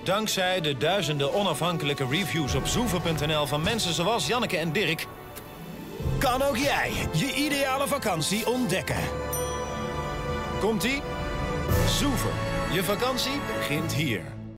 Dankzij de duizenden onafhankelijke reviews op zoever.nl van mensen zoals Janneke en Dirk... kan ook jij je ideale vakantie ontdekken. Komt-ie? Zoever. Je vakantie begint hier.